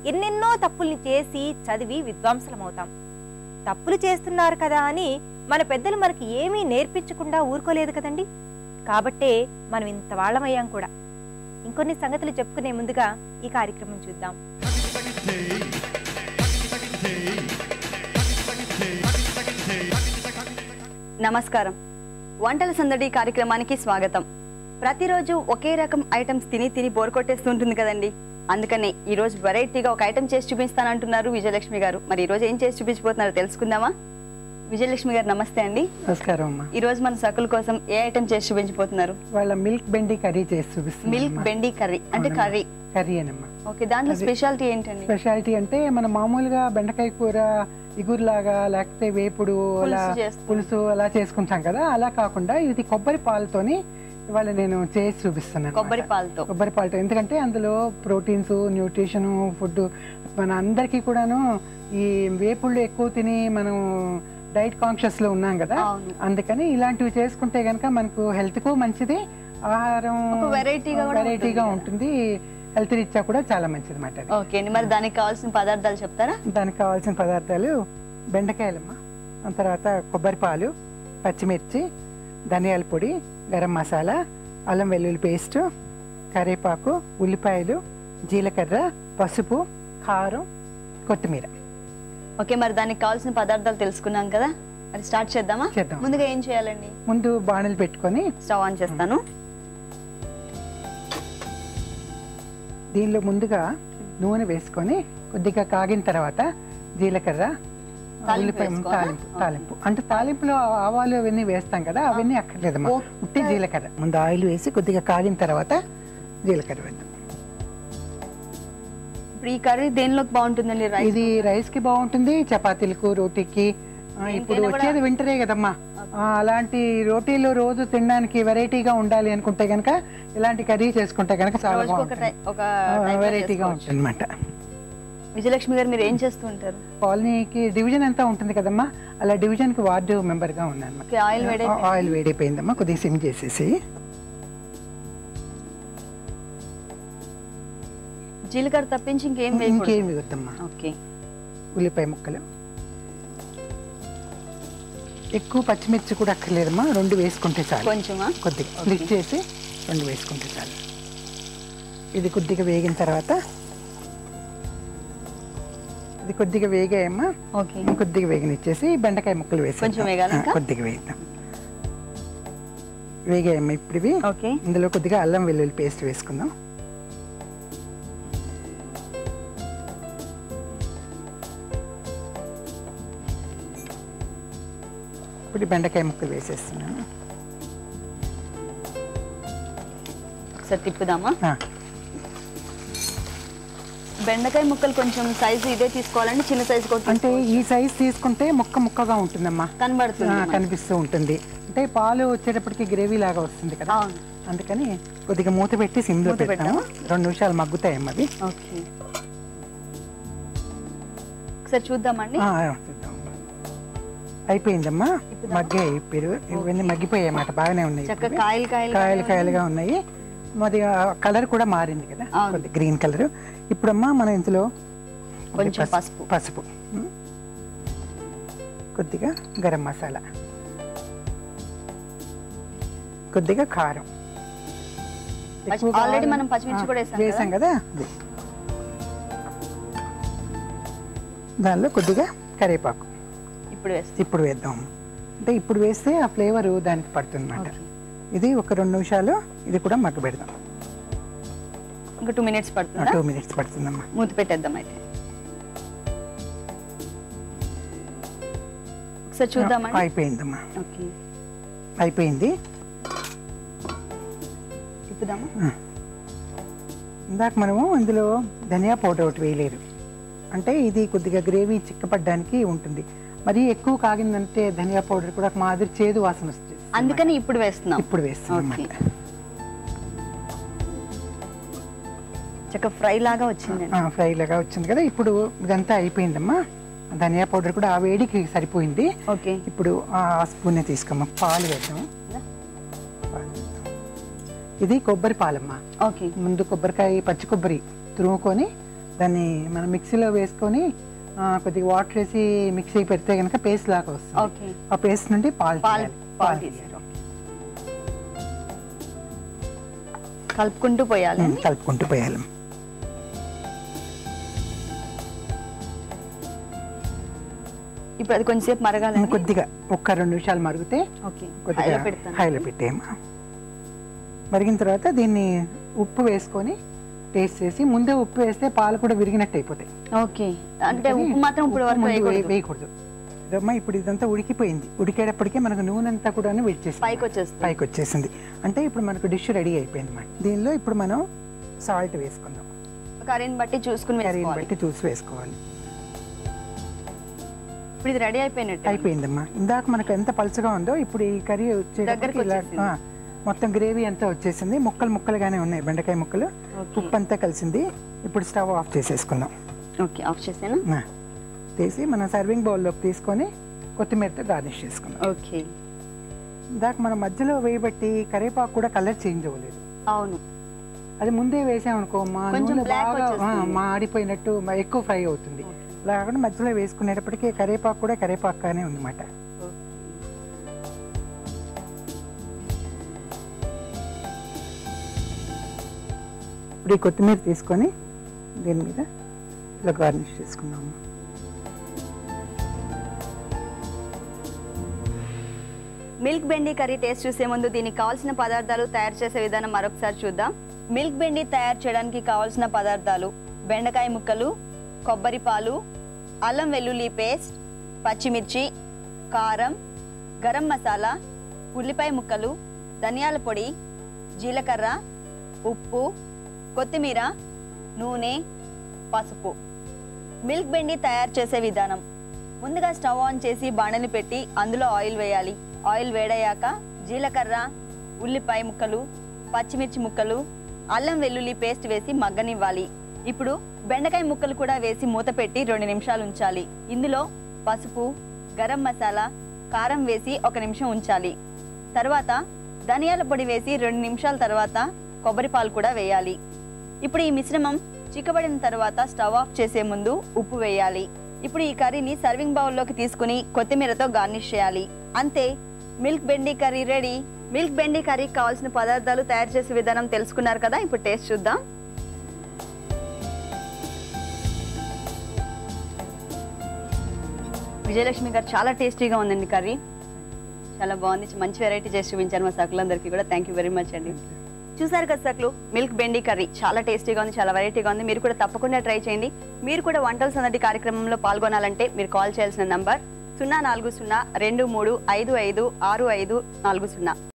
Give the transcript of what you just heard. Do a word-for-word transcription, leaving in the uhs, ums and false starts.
ఎన్నెన్నో తప్పుల్ని చేసి చదివి విద్వాంసులమవుతాం. తప్పులు చేస్తున్నారు కదా అని మన పెద్దలు మనకి ఏమీ నేర్పించకుండా ఊరుకోలేదు కదండి. కాబట్టే మనం ఇంత వాళ్ళమయ్యాం కూడా. ఇంకొన్ని సంగతులు చెప్పుకునే ముందుగా ఈ కార్యక్రమం చూద్దాం. నమస్కారం. వంటల సందడి కార్యక్రమానికి స్వాగతం. ప్రతిరోజు ఒకే రకం ఐటమ్స్ తిని తిని బోర్ కొట్టేస్తుంటుంది కదండి. అందుకనే ఈ రోజు వెరైటీగా ఒక ఐటమ్ చేసి చూపిస్తానంటున్నారు విజయలక్ష్మి గారు. మరి ఈ రోజు ఏం చేసి చూపించబోతున్నారో తెలుసుకుందామా? విజయలక్ష్మి గారు నమస్తే అండి. నమస్కారం అమ్మా. ఈ రోజు మన సకుల కోసం ఏ ఐటమ్ చేసి చూపించబోతున్నారు? వాళ్ళ మిల్క్ బెండి కర్రీ చేసి చూపిస్తాను. మిల్క్ బెండి కర్రీ అంటే కర్రీ కర్రీ అనమ్మా. ఓకే, దాంట్లో స్పెషాలిటీ ఏంటండి? స్పెషాలిటీ అంటే మన మామూలుగా బెండకాయ కూర ఇగురులాగా లేకపోతే వేపుడు అలా పులుసు అలా చేసుకుంటాం కదా, అలా కాకుండా ఇది కొబ్బరి పాలతోని ఇవాళ నేను చేసి చూపిస్తున్నాను. కొబ్బరి పాలతో కొబ్బరి పాలతో ఎందుకంటే అందులో ప్రోటీన్స్, న్యూట్రిషన్, ఫుడ్ మన అందరికీ కూడాను ఈ వేపుళ్ళు ఎక్కువ తిని మనం డైట్ కాన్షియస్ లో ఉన్నాం కదా, అందుకని ఇలాంటివి చేసుకుంటే గనక మనకు హెల్త్ కు మంచిది, ఆహారం వెరైటీగా వెరైటీగా ఉంటుంది, హెల్త్ రీత్యా కూడా చాలా మంచిది మాట. ఓకే, మరి దానికి కావాల్సిన పదార్థాలు చెప్తారా? దానికి కావాల్సిన పదార్థాలు బెండకాయలమ్మా, తర్వాత కొబ్బరి పాలు, పచ్చిమిర్చి, ధనియాల పొడి, గరం మసాలా, అల్లం వెల్లుల్లి పేస్టు, కరివేపాకు, ఉల్లిపాయలు, జీలకర్ర, పసుపు, కారం, కొత్తిమీర. ఓకే, మరి దానికి కావాల్సిన పదార్థాలు తెలుసుకున్నాం కదా, మరి స్టార్ట్ చేద్దామా? చేద్దాం. ముందుగా ఏం చేయాలండి? ముందు బాణలు పెట్టుకొని స్టవ్ ఆన్ చేస్తాను. దీనిలో ముందుగా నూనె వేసుకొని కొద్దిగా కాగిన తర్వాత జీలకర్ర, ఉల్లిపాయ తాలింపు తాలింపు అంటే తాలింపులో ఆవాలు అవన్నీ వేస్తాం కదా, అవన్నీ అక్కర్లేదమ్మా, ఉట్టి జీలకర్ర. ముందు ఆయిల్ వేసి కొద్దిగా కాగిన తర్వాత జీలకర్ర వేద్దాం. ఇప్పుడు ఈ కర్రీ దేనిలోకి బాగుంటుందండి? ఇది రైస్ కి బాగుంటుంది, చపాతీలకు, రోటీకి. ఇప్పుడు వచ్చేది వింటరే కదమ్మా, అలాంటి రోటీలు రోజు తినడానికి వెరైటీగా ఉండాలి అనుకుంటే గనక ఇలాంటి కర్రీ చేసుకుంటే గనక చాలా బాగుంటుంది, వెరైటీగా ఉంటుంది అన్నమాట. విజయలక్ష్మి గారు మీరు ఏం చేస్తూ ఉంటారు? కాలనీకి డివిజన్ అంతా ఉంటుంది కదమ్మా, అలా డివిజన్ కి వార్డు మెంబర్ గా ఉన్నాను. ఆయిల్ వేడి ఆయిల్ వేడైపోయిందమ్మా, కొద్దిగా సిమ్ చేసేసి జీలకర్ర తప్పించి ఇంకేం ఇంకేం వేయొద్దమ్మా. ఓకే, ఉల్లిపాయ ముక్కలు, ఎక్కువ పచ్చిమిర్చి కూడా అక్కర్లేదమ్మా, రెండు వేసుకుంటే చాలు. కొంచెమా? కొద్దిగా క్లిక్ చేసి రెండు వేసుకుంటే చాలు. ఇది కొద్దిగా వేగిన తర్వాత ఇది కొద్దిగా వేగాయమ్మా, కొద్దిగా వేగనిచ్చేసి బెండకాయ ముక్కలు వేసి కొద్దిగా వేద్దాం. వేగాయమ్మా ఇప్పుడు ఇవి. ఇందులో కొద్దిగా అల్లం వెల్లుల్లి పేస్ట్ వేసుకుందాం. ఇప్పుడు బెండకాయ ముక్కలు వేసేస్తున్నాను. ఒకసారి తిప్పుదామా? బెండకాయ ముక్కలు కొంచెం సైజు ఇదే తీసుకోవాలండి, చిన్న సైజు కూడా? అంటే ఈ సైజు తీసుకుంటే ముక్క ముక్కగా ఉంటుందమ్మా, కనబడుతుంది, కనిపిస్తూ ఉంటుంది. అంటే పాలు వచ్చేటప్పటికి గ్రేవీ లాగా వస్తుంది కదా, అందుకని కొద్దిగా మూత పెట్టి సిమ్లో పెట్టాము, రెండు నిమిషాలు మగ్గుతాయమ్మా అవి. ఓకే, ఒకసారి చూద్దామండి. చూద్దాం. అయిపోయిందమ్మా, మగ్గాయి, పెరుగు ఇవన్నీ మగ్గిపోయాయి అన్నమాట, బాగానే ఉన్నాయి, కాయలు కాయలు కాయలుగా ఉన్నాయి. మరి కలర్ కూడా మారింది కదా, కొద్దిగా గ్రీన్ కలర్. ఇప్పుడమ్మా మనం ఇందులో కొంచెం పసుపు పసుపు కొద్దిగా గరం మసాలా, కొద్దిగా కారం, ఆల్రెడీ మనం పచ్చిమిర్చి కూడా వేసాం కదా, దానిలో కొద్దిగా కరివేపాకు ఇప్పుడు ఇప్పుడు వేద్దాం. అంటే ఇప్పుడు వేస్తే ఆ ఫ్లేవర్ దానికి పడుతుంది అన్నమాట. ఇది ఒక రెండు నిమిషాలు ఇది కూడా మగ్గ పెడదాం. ఇంకా టూ మినిట్స్ పడుతుంది. టూ మినిట్స్ పడుతుందమ్మా, మూత పెట్టేద్దాం. అయితే ఒకసారి చూద్దామా? అయిపోయిందమ్మా, అయిపోయింది. తిప్పుదామా? ఇందాక మనము ఇందులో ధనియా పౌడర్ ఒకటి వేయలేదు, అంటే ఇది కొద్దిగా గ్రేవీ చిక్కపడడానికి ఉంటుంది. మరి ఎక్కువ కాగిందంటే ధనియా పౌడర్ కూడా మాదిరి చేదు వాసన వస్తుంది, అందుకని ఇప్పుడు వేస్తున్నాం. ఇప్పుడు వేస్తున్నాం. చక్కగా ఫ్రై లాగా వచ్చింది, ఫ్రై లాగా వచ్చింది కదా. ఇప్పుడు ఇదంతా అయిపోయిందమ్మా, ధనియా పౌడర్ కూడా ఆ వేడికి సరిపోయింది. ఓకే, ఇప్పుడు ఆ స్పూన్ తీసుకోమ్మా, పాలు వేద్దాం. ఇది కొబ్బరి పాలమ్మా. ఓకే, ముందు కొబ్బరికాయ పచ్చి కొబ్బరి తురుముకొని దాన్ని మనం మిక్సీలో వేసుకొని ఆ, కొద్దిగా వాటర్ వేసి మిక్సీ పెడితే కనుక పేస్ట్ లాగా వస్తుంది. ఓకే. ఆ పేస్ట్ నుండి పాలు పాలు తీయాలి. పాలు పాలు తీసారు. తీయాలి. కలుపుకుంటూ పోయాలి. ఉమ్, కలుపుకుంటూ పోయాలి. ఇప్పుడు అది కొంచెంసేపు మరగాలి. కొద్దిగా ఒక్క రెండు నిమిషాలు మరిగితే ఓకే. కొద్దిగా హైలో పెడతాను. హైలో పెట్టేయమ్మా. మరిగిన తర్వాత దీన్ని ఉప్పు వేసుకొని టేస్ట్ చేసి, ముందే ఉప్పు వేస్తే పాలు కూడా విరిగినట్టు అయిపోతాయి. ఓకే. అంటే ఉప్పు మాత్రం ఇప్పుడు ఉప్పు వరకు ముందు వేయకూడదు. వేయకూడదు. ఇదమ్మా ఇప్పుడు ఇదంతా ఉడికిపోయింది. ఉడికేటప్పటికే మనకు నూనె అంతా కూడా వచ్చేసింది, పైకి వచ్చేస్తుంది. పైకి వచ్చేసింది. అంటే ఇప్పుడు మనకు డిష్ రెడీ అయిపోయింది అన్నమాట. దీనిలో ఇప్పుడు మనం సాల్ట్ వేసుకుందాం. కర్రీని బట్టి చూసుకుని కర్రీని వేసుకోవాలి. బట్టి చూసి వేసుకోవాలి. ఇప్పుడు ఇది రెడీ అయిపోయినట్టు. అయిపోయిందమ్మా. ఇందాక మనకు ఎంత పలుచగా ఉందో ఇప్పుడు ఈ కర్రీ వచ్చేటప్పటికి ఇలా ఆ, మొత్తం గ్రేవీ అంతా వచ్చేసింది. ముక్కలు ముక్కలుగానే ఉన్నాయి బెండకాయ ముక్కలు. ఉప్పు అంతా కలిసింది. ఇప్పుడు స్టవ్ ఆఫ్ చేసేసుకుందాం. ఓకే. ఆఫ్ చేసాను. ఆ, తీసి మనం సర్వింగ్ బౌల్లోకి తీసుకొని కొత్తిమీరతో గార్నిష్ చేసుకుందాం. ఓకే. ఇందాక మనం మధ్యలో వేయబట్టి కరివేపాకు కూడా కలర్ చేంజ్ అవ్వలేదు. అవును. అది ముందే వేసామనుకో మా కొంచెం నూనె black బాగా ఆ, వచ్చేస్తుంది. మాడిపోయినట్టు మ- ఎక్కువ ఫ్రై అవుతుంది. అలా కాకుండా మధ్యలో వేసుకునేటప్పటికి కరివేపాకు కూడా కరివేపాకుగానే ఉందన్నమాట. ఇప్పుడు ఈ కొత్తిమీర తీసుకొని దీని మీద ఇలా గార్నిష్ చేసుకుందాము. మిల్క్ బెండి కర్రీ టేస్ట్ చూసే ముందు దీనికి కావాల్సిన పదార్థాలు తయారు చేసే విధానం మరొకసారి చూద్దాం. మిల్క్ బెండి తయారు చేయడానికి కావాల్సిన పదార్థాలు: బెండకాయ ముక్కలు, కొబ్బరి పాలు, అల్లం వెల్లుల్లి పేస్ట్, పచ్చిమిర్చి, కారం, గరం మసాలా, ఉల్లిపాయ ముక్కలు, ధనియాల పొడి, జీలకర్ర, ఉప్పు, కొత్తిమీర, నూనె, పసుపు. మిల్క్ బెండి తయారు చేసే విధానం: ముందుగా స్టవ్ ఆన్ చేసి బాణలి పెట్టి అందులో ఆయిల్ వేయాలి. ఆయిల్ వేడయ్యాక జీలకర్ర, ఉల్లిపాయ ముక్కలు, పచ్చిమిర్చి ముక్కలు, అల్లం వెల్లుల్లి పేస్ట్ వేసి మగ్గనివ్వాలి. ఇప్పుడు బెండకాయ ముక్కలు కూడా వేసి మూత పెట్టి రెండు నిమిషాలు ఉంచాలి. ఇందులో పసుపు, గరం మసాలా, కారం వేసి ఒక నిమిషం ఉంచాలి. తర్వాత ధనియాల పొడి వేసి రెండు నిమిషాల తర్వాత కొబ్బరి పాలు కూడా వేయాలి. ఇప్పుడు ఈ మిశ్రమం చిక్కబడిన తర్వాత స్టవ్ ఆఫ్ చేసే ముందు ఉప్పు వేయాలి. ఇప్పుడు ఈ కర్రీని సర్వింగ్ బౌల్లోకి తీసుకుని కొత్తిమీరతో గార్నిష్ చేయాలి. అంతే, మిల్క్ బెండి కర్రీ రెడీ. మిల్క్ బెండి కర్రీకి కావాల్సిన పదార్థాలు తయారు చేసే విధానం తెలుసుకున్నారు కదా. ఇప్పుడు టేస్ట్ చూద్దాం. విజయలక్ష్మి గారు, చాలా టేస్టీగా ఉందండి కర్రీ. చాలా బాగుంది. మంచి వెరైటీ చేసి చూపించారు మా సకులందరికీ కూడా. థ్యాంక్ యూ వెరీ మచ్ అండి. చూసారు కదా సకులు, మిల్క్ బెండి కర్రీ చాలా టేస్టీగా ఉంది, చాలా వెరైటీగా ఉంది. మీరు కూడా తప్పకుండా ట్రై చేయండి. మీరు కూడా వంటల సందడి కార్యక్రమంలో పాల్గొనాలంటే మీరు కాల్ చేయాల్సిన నంబర్ సున్నా నాలుగు సున్నా రెండు మూడు ఐదు ఐదు ఆరు ఐదు నాలుగు సున్నా.